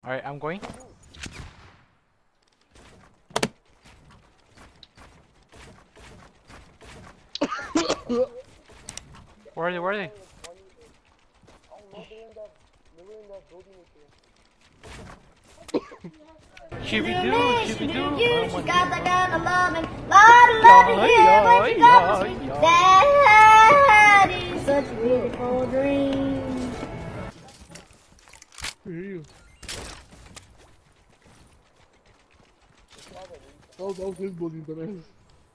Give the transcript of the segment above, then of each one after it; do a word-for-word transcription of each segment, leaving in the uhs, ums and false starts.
Alright, I'm going. Where are they? Where are they? Chibi doo, chibi doo. She got that kind of loving, lot of loving here when she got the sweet daddy. Such a beautiful dream. I hear you. That was, that was his bullying, dumbass.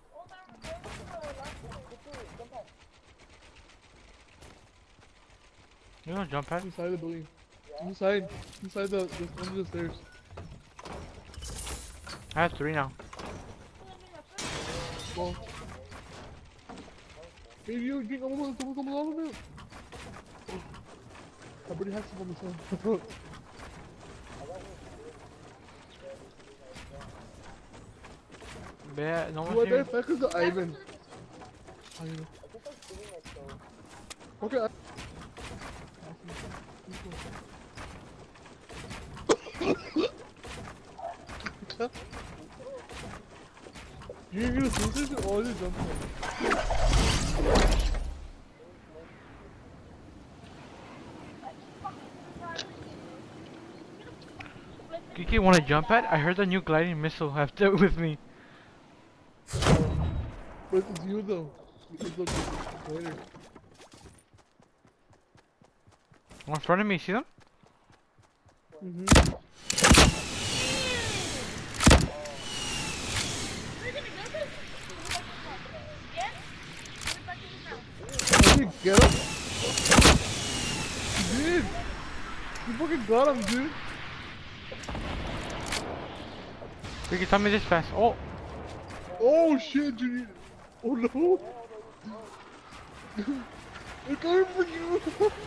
You don't jump pad? Inside the building. Inside. Inside the, the under the stairs. I have three now. Well. Hey, you drink almost, almost, almost all of it. Oh. I already have some on myself. Yeah, no What one's the here. fuck is the Ivan? Ivan. Okay. I You're gonna do this or you jump on? Kiki, wanna jump at? I heard the new gliding missile have to with me. But it's you though. It's the later. In front of me, see them? Mm-hmm. Get him? You did! You fucking got him, dude! Kiki, tell me this fast. Oh! Oh shit, dude! Oh no! They're coming for you!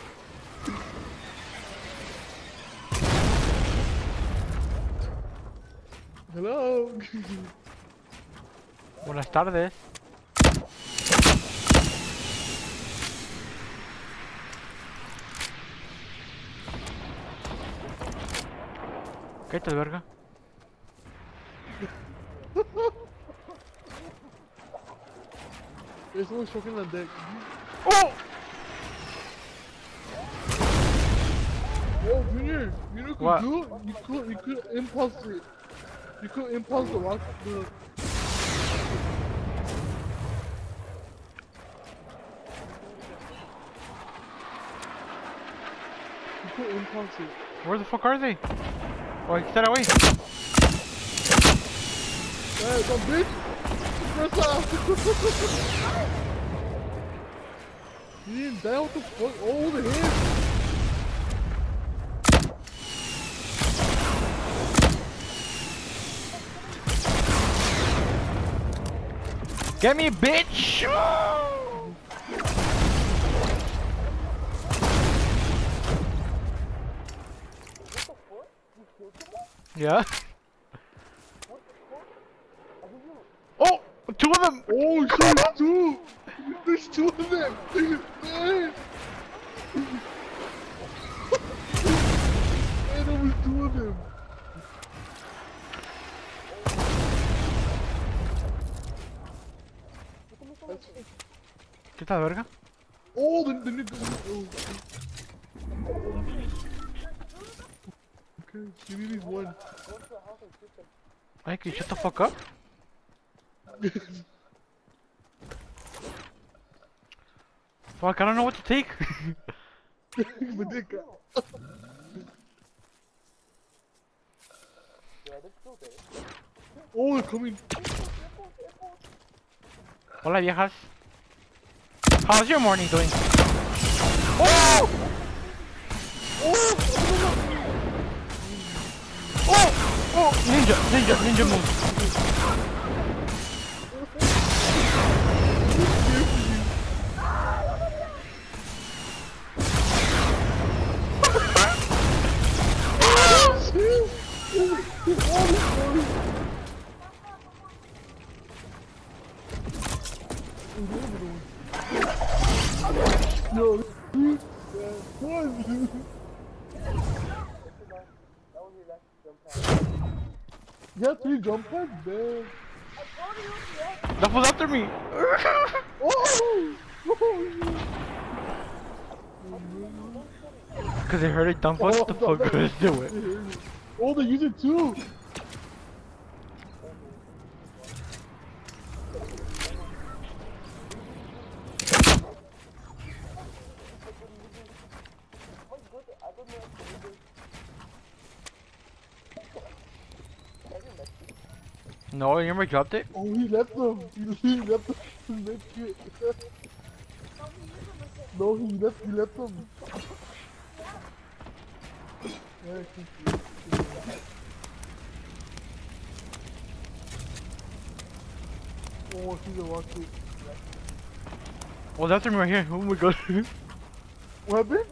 Hello! Buenas tardes. Cállate, verga. There's someone choking on deck. Oh! Oh, Junior! You know what you What? could do? You could, you could impulse it. You could impulse the rock. The... You could impulse it. Where the fuck are they? Oh, get that away. Hey, some bitch! Press off! You didn't die, what the fuck? Oh, the hand! Get me, bitch! Yeah. Oh, two of them. Oh shit, two! There's two of them! Man! Man, there was two of them! ¿Qué tal, verga? Oh, the, the, the, the oh. Okay, you need one. Ay, can you shut the fuck up? Fuck, I don't know what to take. Madika. Oh, they're coming. Hola, viejas. How's your morning doing? Oh! Oh! Oh! Oh! Ninja! Ninja! Ninja move! Yo, dude, what? You have three jump pads, man. That was after me. Oh! Cause they heard it dump us. Oh, The fuck, let's do it. Oh, they use it too. No, you remember I dropped it? Oh, he left them. He, he left them. He left it. No, he left. He left them. Yeah, I think he left them. Oh, he's a rocket. Oh, that's him right here. Oh my god. What happened?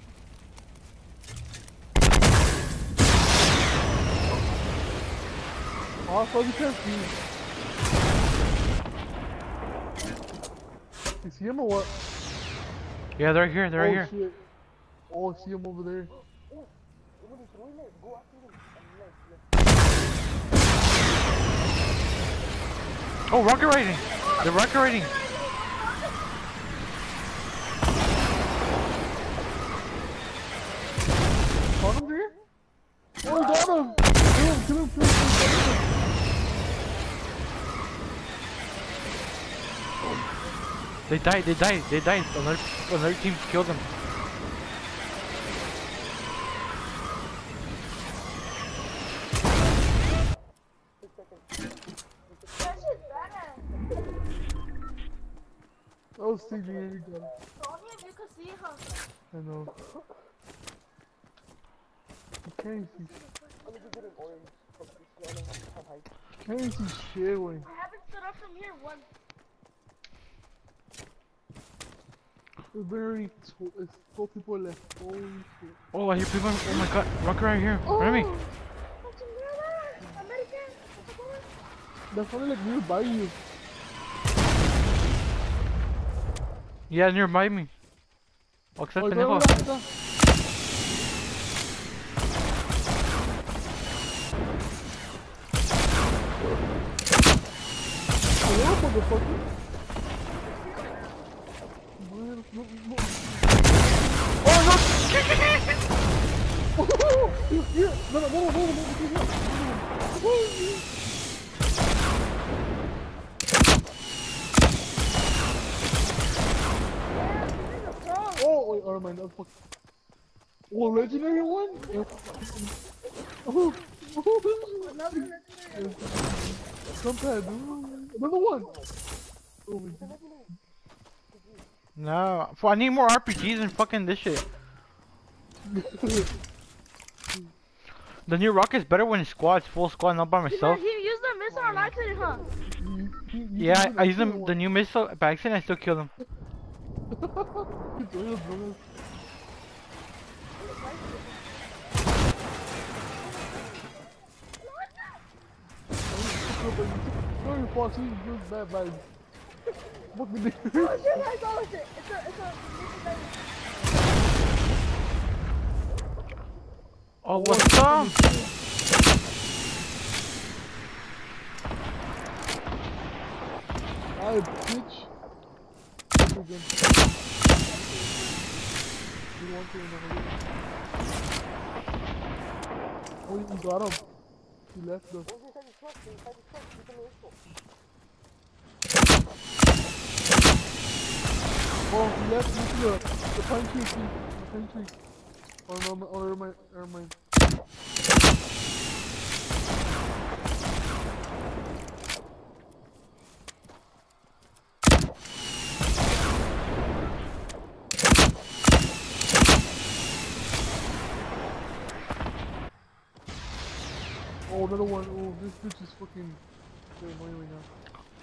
Oh, I thought you can't see. You see him or what? Yeah, they're right here. They're right Oh here. shit. Oh, I see him over there. Oh, rocket riding. They're rocket riding. Got him there? Oh, we got him! Kill him, kill him, kill him, kill him. They died. They died. They died. Another, another team killed them. That was T J and we got him. I know. You can't see Can't see shit when. I haven't stood up from here once. There's very it's twelve people left. Holy shit. Oh, I hear people. Oh my god. Rocket right here. Oh, Front of me. That's only like nearby you. Yeah, nearby me. Oh, except Oh, the no, no, pendejo. no. Hello, motherfucker. Man, no, no. Oh no! Here, here. No, no, no, no, no, no, no, no, no. Oh, wait, oh, mind, that's fuck. Oh, legendary one? Oh, Another legendary. some bad, another one. Oh my god. No, F- I need more R P Gs and fucking this shit. The new rocket's better when it's squads, full squad, not by myself. He used the missile on accident, huh? Yeah, I, I used them, the new missile by accident. I still killed him. Sorry, Foxy, you're bad vibes. Fuck me, dude. Oh shit, I saw it. It's a, it's a, Oh, what's up? I bitch. Again. You want to another game? Oh, you got him. He left though. Oh, he left into the, the pine tree, see? The pine tree. Or my, or my, or my. Oh, another one. Oh, this bitch is fucking so annoying right now.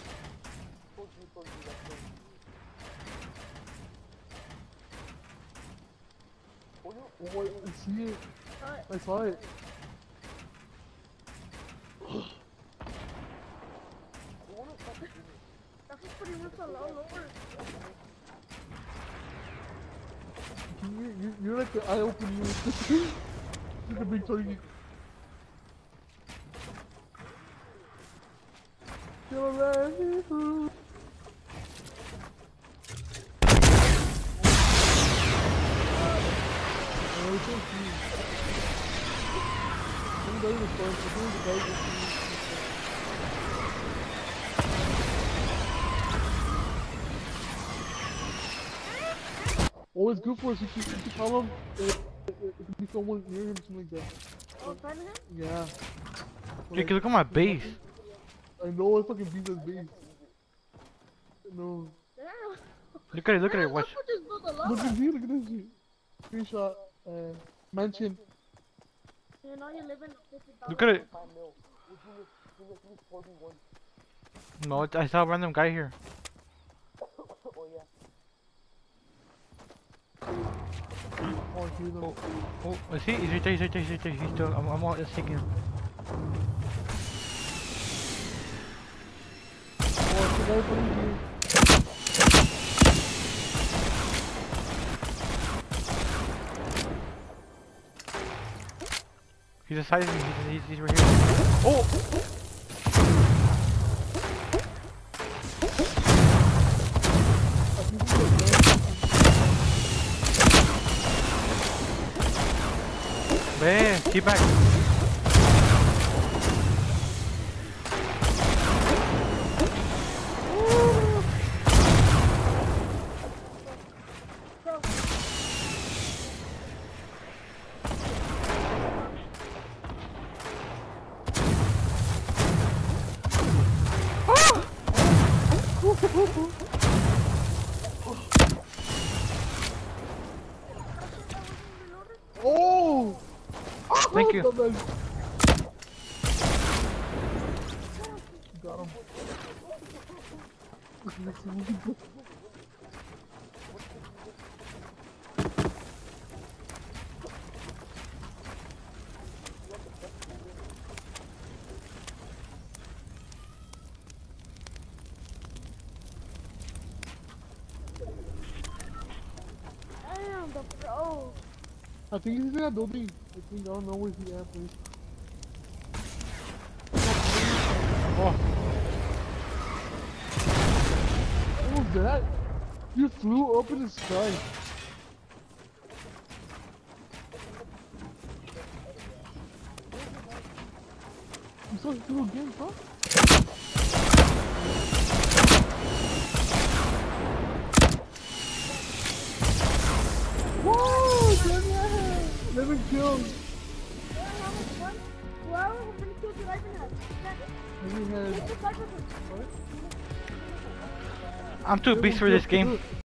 Oh, I see it. I saw it. That's pretty much a low lower. You, you, you're like the eye opening. You're the big target. Kill him, man. Oh, it's so cute. I'm going to start to do the guys with me. Oh, it's good for us. You can, you can tell him it, it, it could be someone near him, something like that. Oh, friend of him? Yeah. Like, look at my base. I know it's fucking beat this base. No. Damn. Look at it, look at it, Damn, watch. that's what just built a Look lot. at this, look at this shit. Screenshot, uh, mansion. You know you live in a fifty thousand. Look at it. No, I saw a random guy here. Oh, I hear them. Oh, oh, is he? He's right there, he's right there, he's right there. He's still, I'm, I'm all just taking him. Oh, it's the guy from here. He's beside me, he's, he's, he's right here. Oh! I think he's like that. Man, keep back. Oh! Thank you. Got him. Damn, the pro. I think he's in that building. I think I don't know where he at, please. Oh, What was that? You flew up in the sky. You saw him flew again, huh? Whoa! Damn! eleven kills. Well, how many kills did I even have? Maybe he had... What? I'm too beast for this game.